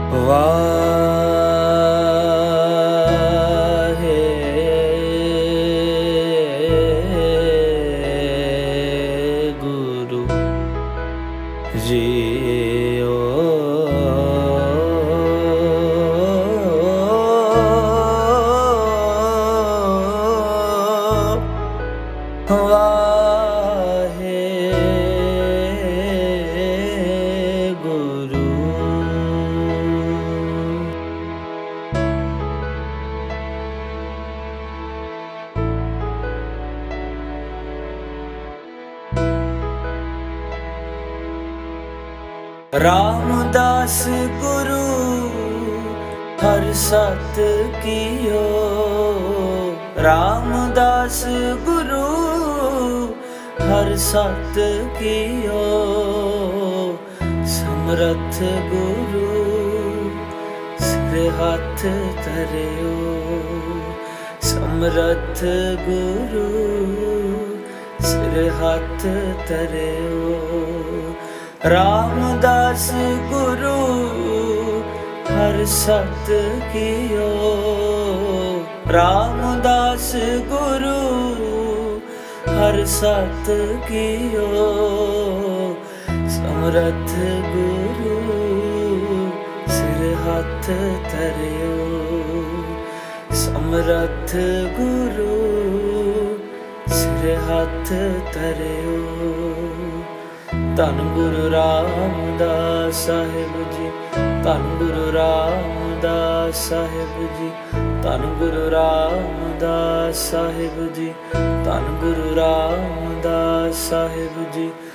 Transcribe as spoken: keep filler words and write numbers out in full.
वाहेगुरु जीओ वाहेगुरु। रामदास गुरु हर सत कियो, रामदास गुरु हर सत कियो, समरथ गुरु सिर हाथ धरियो, समरथ गुरु सिर हाथ धरियो। रामदास गुरु हर सत कियो, रामदास गुरु हर सत कियो, समरथ गुरु सिर हाथ धरियो, समरथ गुरु सिर हाथ धरियो। धन गुरु रामदास साहिब जी, धन गुरु रामदास साहिब जी, धन गुरु रामदास साहिब जी, धन गुरु रामदास साहिब जी।